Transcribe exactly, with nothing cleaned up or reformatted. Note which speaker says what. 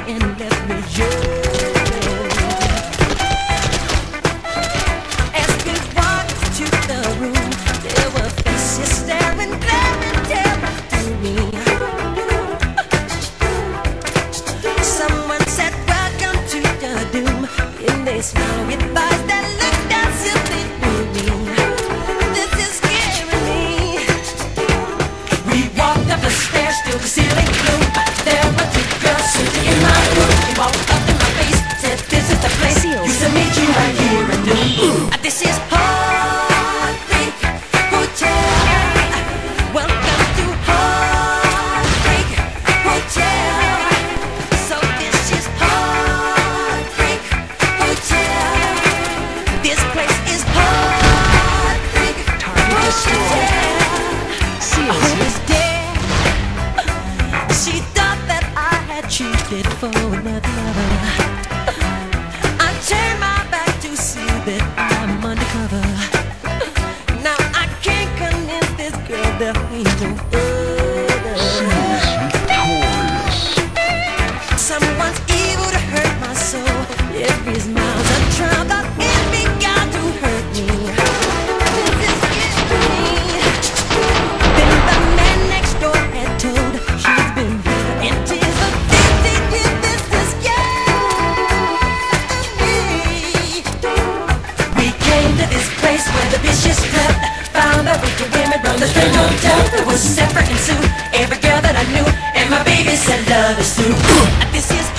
Speaker 1: and left me judged. As we walked to the room, there were faces staring, glaring, terror through me. Someone said, "Welcome to the doom," and they smiled with eyes that looked as if they knew me. This is scaring me. We walked up the stairs, still the ceiling blue. There were two girls sitting in my room. They walked up in my face, said, "This is the place. Used to meet you right here in Doom. This is Heartbreak Hotel. Welcome to Heartbreak Hotel. So this is Heartbreak Hotel. This place is Heartbreak Hotel." I hope it's dead. She thought that I had cheated for another lover. I turned my back to see that I'm undercover. Now I can't convince this girl that ain't no other. Someone's evil to hurt my soul. Every smile's a trial that envy got to hurt me. This is getting me. Then the man next door had told she's been here in tears for fifteen years. This is getting me. We came to this place where the vicious slept. Found the wicked women run the strange hotel. It was separate and Sue, every girl that I knew, and my baby said love is through. This is